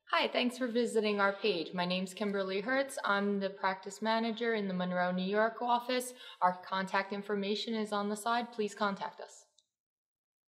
Hi, thanks for visiting our page. My name's Kimberly Hertz. I'm the practice manager in the Monroe, New York office. Our contact information is on the side. Please contact us.